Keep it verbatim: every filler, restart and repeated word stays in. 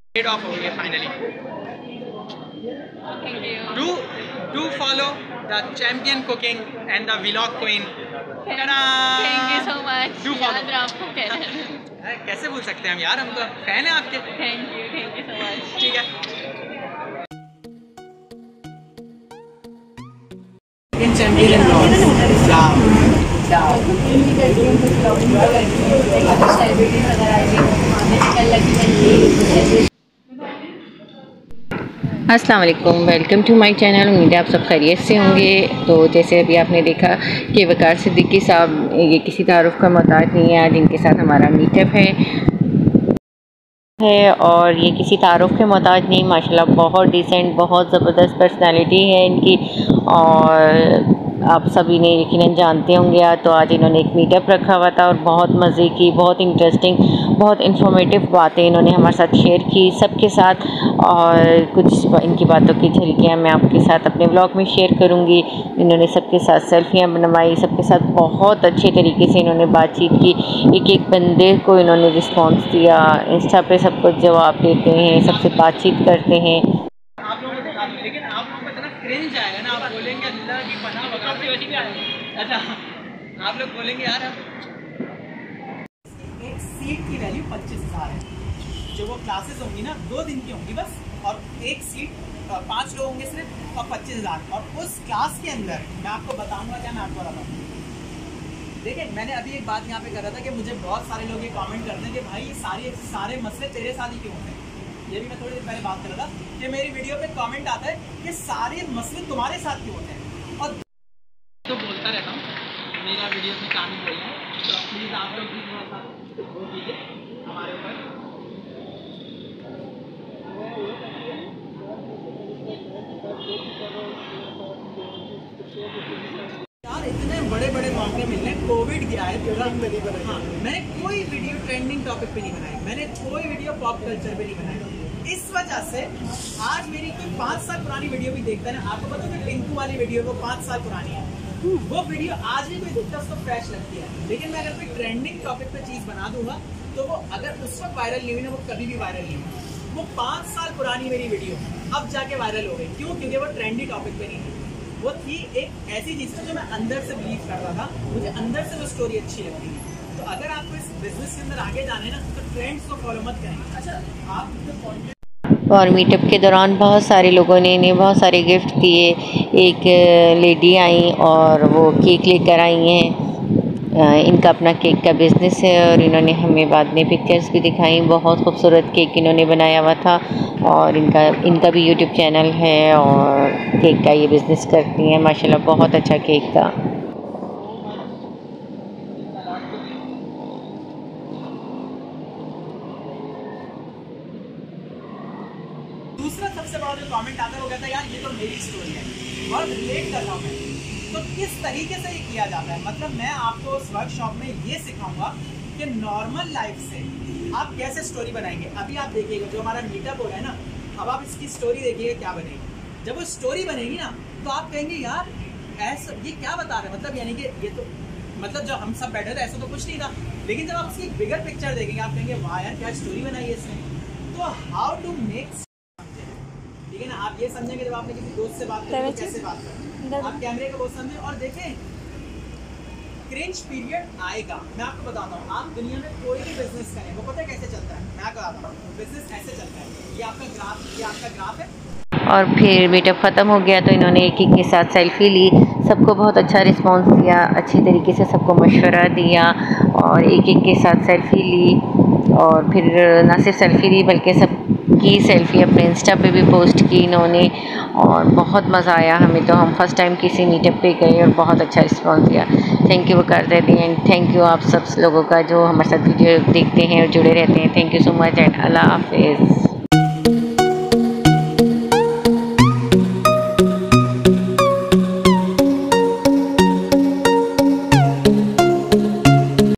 Paid off हो गया finally. Do do follow the champion cooking and the vlog queen. Thank you so much. Do follow. आपको कैसे भूल सकते हैं हम यार, हम तो फैन हैं आपके। Thank you thank you so much. ठीक है। चैंपियन अस्सलाम वालेकुम, वेलकम टू माय चैनल। उम्मीद है आप सब खैरियत से होंगे। तो जैसे अभी आपने देखा कि वकार सिद्दीकी साहब ये किसी तारुफ का मोहताज नहीं है, जिनके साथ हमारा मीटअप है है और ये किसी तारुफ के मोहताज नहीं। माशाल्लाह बहुत डिसेंट, बहुत ज़बरदस्त पर्सनालिटी है इनकी और आप सभी ने यकीनन जानते होंगे। तो आज इन्होंने एक मीटअप रखा हुआ था और बहुत मज़े की, बहुत इंटरेस्टिंग, बहुत इन्फॉर्मेटिव बातें इन्होंने हमारे साथ शेयर की सबके साथ। और कुछ इनकी बातों की झलकियाँ मैं आपके साथ अपने ब्लॉग में शेयर करूँगी। इन्होंने सबके साथ सेल्फियाँ बनवाई, सबके साथ बहुत अच्छे तरीके से इन्होंने बातचीत की। एक एक बंदे को इन्होंने रिस्पॉन्स दिया, इंस्टा पे सबको जवाब देते हैं, सबसे बातचीत करते हैं। आप लोगों को दिखा दूँ, लेकिन आप लोगों को इतना क्रिंज आएगा ना, आप बोलेंगे अल्लाह की पनाह वकार की वजह भी आएगी। अच्छा, आप लोग बोलेंगे यार एक सीट की वैल्यू पच्चीस हज़ार है। जो वो क्लासेस होंगी ना, दो दिन की होंगी बस, और एक सीट पाँच लोग होंगे सिर्फ, और पच्चीस हज़ार। और उस क्लास के अंदर मैं आपको बताऊंगा क्या, मैं आपको बताऊँ। देखिए, मैंने अभी एक बात यहाँ पे कर रहा था कि मुझे बहुत सारे लोग ये कमेंट करते हैं कि भाई ये सारे सारे मसले तेरे साथ ही क्यों होते हैं। ये भी मैं थोड़ी देर पहले बात कर रहा था कि मेरी वीडियो पे कमेंट आता है कि सारे मसले तुम्हारे साथ क्यों होते हैं। और तो बोलता रहता हूँ, मेरा वीडियो में शामिल हो जाए, तो प्लीज़ आप लोग भी थोड़ा सा वो कीजिए हमारे ऊपर। यार इतने बड़े बड़े मौके मिल रहे हैं, कोविड गया है पूरा। हाँ, मैंने कोई वीडियो ट्रेंडिंग टॉपिक पे नहीं बनाई, मैंने कोई वीडियो पॉप कल्चर पे नहीं बनाई। इस वजह से आज मेरी कोई पाँच साल पुरानी वीडियो भी देखता है ना, आपको पता है टिंकू वाली वीडियो वो पाँच साल पुरानी है, वो वीडियो आज भी कोई देखता है उसको फ्रेश लगती है। लेकिन मैं अगर कोई ट्रेंडिंग टॉपिक पे चीज बना दूंगा तो वो अगर उस वक्त वायरल नहीं हुई ना, वो कभी भी वायरल नहीं हुई। वो पाँच साल पुरानी मेरी वीडियो अब जाके वायरल हो गई। क्यों? क्योंकि वो ट्रेंडी टॉपिक पे नहीं थी, वो थी एक ऐसी चीज जो मैं अंदर से बिलीव कर रहा था, मुझे अंदर से वो स्टोरी अच्छी लगती है। तो अगर आपको इस बिजनेस के अंदर आगे जाना है ना, तो ट्रेंड्स को फॉलो मत करें। अच्छा, आप और मीटअप के दौरान बहुत सारे लोगों ने इन्हें बहुत सारे गिफ्ट दिए। एक लेडी आई और वो केक लेकर आई हैं। इनका अपना केक का बिज़नेस है और इन्होंने हमें बाद में पिक्चर्स भी दिखाई। बहुत खूबसूरत केक इन्होंने बनाया हुआ था और इनका इनका भी यूट्यूब चैनल है और केक का ये बिज़नेस करती हैं। माशाल्लाह बहुत अच्छा केक था। दूसरा सबसे बड़ा जो कमेंट आता है वो कहता है यार ये तो मेरी स्टोरी है, बहुत रिलेट कर रहा हूँ मैं। तो किस तरीके से ये किया जाता है, मतलब मैं आपको उस वर्कशॉप में ये सिखाऊंगा कि नॉर्मल लाइफ से आप कैसे स्टोरी बनाएंगे। अभी आप देखिएगा जो हमारा मीटअप हो रहा है ना, अब आप इसकी स्टोरी देखिएगा क्या बनेगी। जब वो स्टोरी बनेगी ना तो आप कहेंगे यार ऐसा ये क्या बता रहे हैं, मतलब यानी कि ये तो मतलब जब हम सब बैठे थे ऐसा तो कुछ नहीं था। लेकिन जब आप इसकी बिगर पिक्चर देखेंगे आप कहेंगे वाह यार क्या स्टोरी बनाई है इसने। तो हाउ टू मेक, ठीक है ना, आप ये समझेंगे जब आपने किसी दोस्त से बात करें तो कैसे बात करें, आप कैमरे का बहुत समझें। और देखें, क्रिंज पीरियड आएगा, मैं आपको बताता हूँ। आप दुनिया में कोई भी बिजनेस करें, वो पता है कैसे चलता है, मैं आपको बताता हूँ। बिजनेस ऐसे चलता है, ये आपका ग्राफ, ये आपका ग्राफ है। और फिर मीटअप ख़त्म हो गया तो इन्होंने एक एक के साथ सेल्फ़ी ली। सबको बहुत अच्छा रिस्पांस दिया, अच्छी तरीके से सबको मशवरा दिया और एक एक के साथ सेल्फ़ी ली। और फिर ना सिर्फ सेल्फ़ी ली बल्कि सब की सेल्फ़ी अपने इंस्टा पे भी पोस्ट की इन्होंने और बहुत मज़ा आया हमें। तो हम फर्स्ट टाइम किसी मीटअप पे गए और बहुत अच्छा रिस्पांस दिया। थैंक यू वकार दीदी एंड थैंक यू आप सब लोगों का जो हमारे साथ वीडियो देखते हैं और जुड़े रहते हैं। Thank you so much and अल्लाह हाफिज़।